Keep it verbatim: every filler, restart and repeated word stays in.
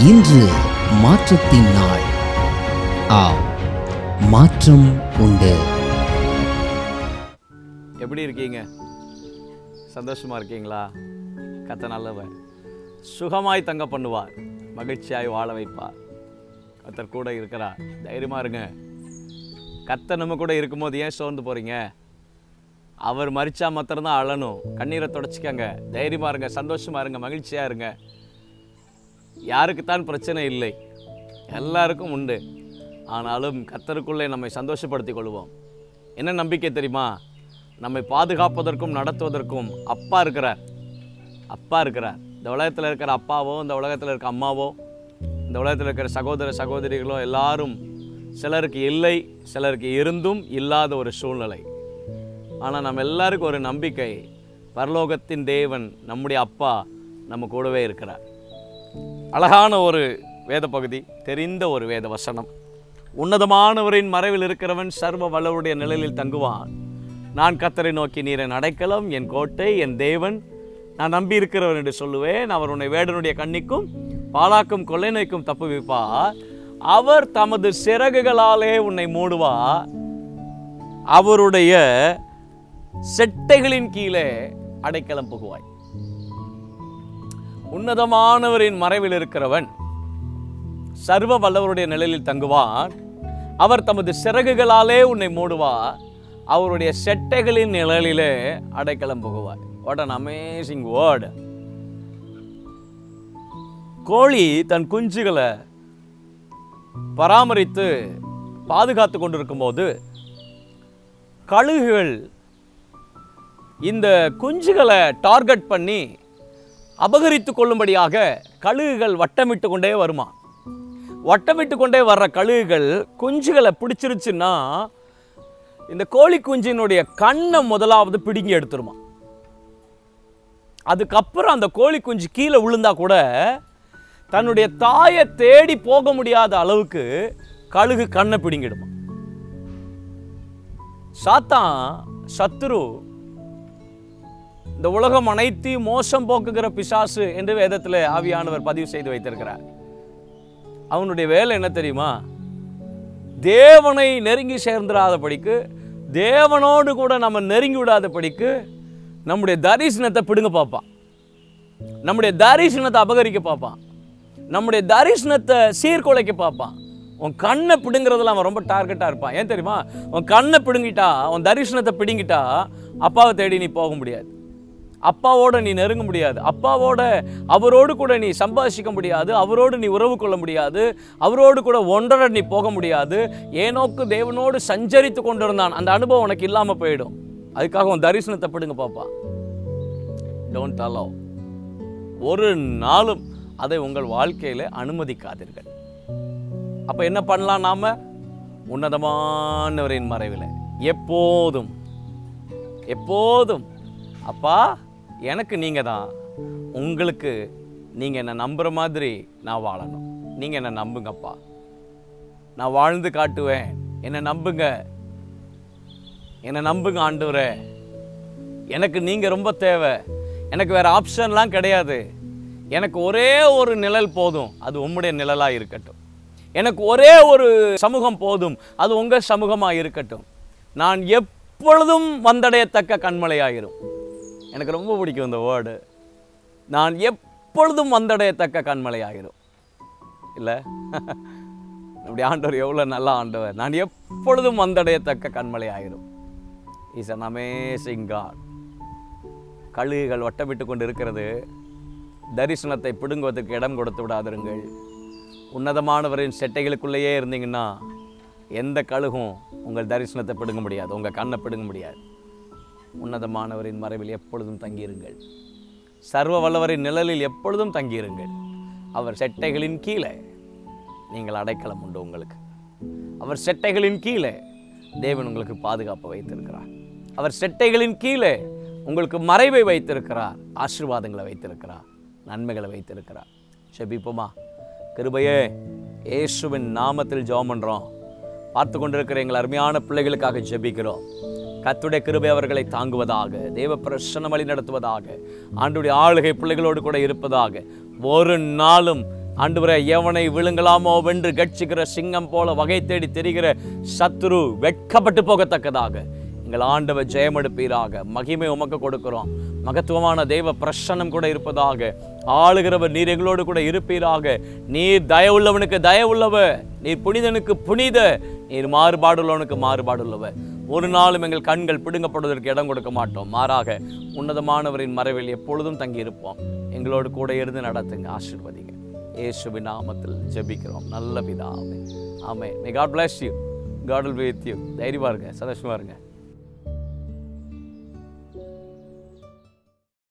இன்று மாற்றத்தின் நாள். ஆம், மாற்றம் உண்டு. எப்படி இருக்கீங்க? சந்தோஷமா இருக்கீங்களா? கர்த்தர் நல்லவர், சுகமாய் தங்க பண்ணுவார், மகிழ்ச்சியாய் வாழ வைப்பார். கர்த்தர் கூட இருக்கிறார். தைரியமா இருங்க. கர்த்தர் நம்ம கூட இருக்கும்போது ஏன் சோர்ந்து போறீங்க? அவர் மரிச்சா மாத்திரம்தான் அழணும். கண்ணீரை தொடச்சிக்கங்க. தைரியமா இருங்க, சந்தோஷமா இருங்க, மகிழ்ச்சியா இருங்க. யாருக்குத்தான் பிரச்சனை இல்லை, எல்லாருக்கும் உண்டு. ஆனாலும் கர்த்தருக்குள்ளே நம்மை சந்தோஷப்படுத்திக் கொள்வோம். என்ன நம்பிக்கை தெரியுமா? நம்மை பாதுகாப்பதற்கும் நடத்துவதற்கும் அப்பா இருக்கிறார். அப்பா இருக்கிறார். இந்த உலகத்தில் இருக்கிற அப்பாவோ, இந்த உலகத்தில் இருக்கிற அம்மாவோ, இந்த உலகத்தில் இருக்கிற சகோதர சகோதரிகளோ எல்லாரும் சிலருக்கு இல்லை, சிலருக்கு இருந்தும் இல்லாத ஒரு சூழ்நிலை. ஆனால் நம்ம எல்லாருக்கும் ஒரு நம்பிக்கை, பரலோகத்தின் தேவன் நம்முடைய அப்பா நம்ம கூடவே இருக்கிறார். அழகான ஒரு வேத பகுதி, தெரிந்த ஒரு வேத வசனம். உன்னதமானவரின் மறைவில் இருக்கிறவன் சர்வ வல்லவருடைய நிழலில் தங்குவான். நான் கர்த்தரை நோக்கி, நீர் என் அடைக்கலம், என் கோட்டை, என் தேவன், நான் நம்பி இருக்கிறவன் என்று சொல்லுவேன். அவர் உன்னை வேடனுடைய கண்ணிக்கும் பாலாக்கும் கொள்ளை நோய்க்கும் தப்புவிப்பார். அவர் தமது சிறகுகளாலே உன்னை மூடுவார். அவருடைய செட்டைகளின் கீழே அடைக்கலம் புகுவாய். உன்னதமானவரின் மறைவில் இருக்கிறவன் சர்வ வல்லவருடைய நிழலில் தங்குவான். அவர் தமது சிறகுகளாலே உன்னை மூடுவார். அவருடைய செட்டைகளின் நிழலிலே அடைக்கலம் புகுவாய். What an amazing word. கோழி தன் குஞ்சுகளை பராமரித்து பாதுகாத்து கொண்டிருக்கும் போது கழுகுகள் இந்த குஞ்சுகளை டார்கெட் பண்ணி அபகரித்து கொள்ளும்படியாக கழுகுகள் வட்டமிட்டு கொண்டே வருமா. வட்டமிட்டு கொண்டே வர்ற கழுகுகள் குஞ்சுகளை பிடிச்சிருச்சுன்னா இந்த கோழி குஞ்சினுடைய கண்ணை முதலாவது பிடுங்கி எடுத்துருமா. அதுக்கப்புறம் அந்த கோழி குஞ்சு கீழே விழுந்தா கூட தன்னுடைய தாயை தேடி போக முடியாத அளவுக்கு கழுகு கண்ணை பிடுங்கிடுமா. சாத்தான், சத்துரு, இந்த உலகம் அனைத்தையும் மோசம் போக்குகிற பிசாசு என்று வேதத்தில் ஆவியானவர் பதிவு செய்து வைத்திருக்கிறார். அவனுடைய வேலை என்ன தெரியுமா? தேவனை நெருங்கி சேர்ந்துடாதபடிக்கு, தேவனோடு கூட நம்ம நெருங்கி விடாதபடிக்கு நம்முடைய தரிசனத்தை பிடுங்க பார்ப்பான். நம்முடைய தரிசனத்தை அபகரிக்க பார்ப்பான். நம்முடைய தரிசனத்தை சீர்குலைக்க பார்ப்பான். உன் கண்ணை பிடுங்கிறதுல அவன் ரொம்ப டார்கெட்டாக இருப்பான். ஏன் தெரியுமா? உன் கண்ணை பிடுங்கிட்டா, உன் தரிசனத்தை பிடுங்கிட்டா அப்பாவை தேடி நீ போக முடியாது, அப்பாவோட நீ நெருங்க முடியாது, அப்பாவோட அவரோடு கூட நீ சம்பாஷிக்க முடியாது, அவரோடு நீ உறவு கொள்ள முடியாது, அவரோடு கூட ஒன்றரை நீ போக முடியாது. ஏனோக்கு தேவனோடு சஞ்சரித்து கொண்டிருந்தான், அந்த அனுபவம் உனக்கு இல்லாமல் போயிடும். அதுக்காக உன் தரிசனத்தை பிடுங்க பாப்பா. Don't allow. ஒரு நாளும் அதை உங்கள் வாழ்க்கையில அனுமதிக்காதீர்கள். அப்ப என்ன பண்ணலாம்? நாம உன்னதமானவரின் மறைவில் எப்போதும் எப்போதும் அப்பா எனக்கு நீங்க தான், உங்களுக்கு நீங்க என்ன நம்புற மாதிரி நான் வாழணும். நீங்க என்ன நம்புங்கப்பா, நான் வாழ்ந்து காட்டுவேன், என்ன நம்புங்க, என்ன நம்புங்க ஆண்டவரே. எனக்கு நீங்க ரொம்ப தேவை, எனக்கு வேற ஆப்ஷன்லாம் கிடையாது. எனக்கு ஒரே ஒரு நிழல் போதும், அது உம்முடைய நிழலா இருக்கட்டும். எனக்கு ஒரே ஒரு சமூகம் போதும், அது உங்க சமூகமா இருக்கட்டும். நான் எப்பொழுதும் வந்தடையத்தக்க கண்மலையாயிரும். எனக்கு ரொம்ப பிடிக்கும் இந்த வேர்டு. நான் எப்பொழுதும் வந்தடையத்தக்க கண்மலை ஆகிரும். இல்லை, அப்படி ஆண்டவர் எவ்வளோ நல்ல ஆண்டவர். நான் எப்பொழுதும் வந்தடையத்தக்க கண்மலை ஆகிரும். Is an amazing God. கழுகுகள் வட்டமிட்டு கொண்டு இருக்கிறது. தரிசனத்தை பிடுங்குவதற்கு இடம் கொடுத்து விடாதிருங்கள். உன்னதமானவரின் செட்டைகளுக்குள்ளேயே இருந்தீங்கன்னா எந்த கழுகும் உங்கள் தரிசனத்தை பிடுங்க முடியாது, உங்கள் கண்ணை பிடுங்க முடியாது. உன்னதமானவரின் மறைவில் எப்பொழுதும் தங்கியிருங்கள். சர்வ வல்லவரின் நிழலில் எப்பொழுதும் தங்கியிருங்கள். அவர் செட்டைகளின் கீழே நீங்கள் அடைக்கலம் உண்டு. உங்களுக்கு அவர் செட்டைகளின் கீழே தேவன் உங்களுக்கு பாதுகாப்பு வைத்திருக்கிறார். அவர் செட்டைகளின் கீழே உங்களுக்கு மறைவை வைத்திருக்கிறார், ஆசீர்வாதங்களை வைத்திருக்கிறார், நன்மைகளை வைத்திருக்கிறார். ஜெபிப்போமா? கிருபையே, இயேசுவின் நாமத்தில் ஜெபம் பண்றோம். பார்த்து கொண்டிருக்கிற எங்கள் அருமையான பிள்ளைகளுக்காக ஜெபிக்கிறோம். கர்த்தருடைய கிருபை அவர்களை தாங்குவதாக, தேவ பிரசன்னம் வழி நடத்துவதாக, ஆண்டவருடைய ஆளுகை பிள்ளைகளோடு கூட இருப்பதாக. ஒரு நாளும் ஆண்டவரே, எவனை விழுங்கலாமோ வென்று கட்சிக்கிற சிங்கம் போல வகை தேடி தெரிகிற சத்துரு வெட்கப்பட்டு போகத்தக்கதாக எங்கள் ஆண்டவர் ஜெயமெடுப்பீராக. மகிமை உமக்கு கொடுக்கிறோம். மகத்துவமான தெய்வ பிரசன்னம் கூட இருப்பதாக. ஆளுகிறவர் நீர் எங்களோடு கூட இருப்பீராக. நீர் தயவுள்ளவனுக்கு தயவுள்ளவர், நீர் புனிதனுக்கு புனித, நீர் மாறுபாடுள்ளவனுக்கு மாறுபாடுள்ளவர். ஒரு நாளும் எங்கள் கண்கள் பிடுங்கப்படுவதற்கு இடம் கொடுக்க மாட்டோம். மாறாக உன்னதமானவரின் மறைவில் எப்பொழுதும் தங்கியிருப்போம். எங்களோடு கூட இருந்து நடத்துங்க, ஆசீர்வதிங்க. இயேசுவின் நாமத்தில் ஜெபிக்கிறோம் நல்ல பிதாவே. ஆமென். May God bless you. God will be with you. தைரியமா இருங்க, சந்தோஷமா இருங்க.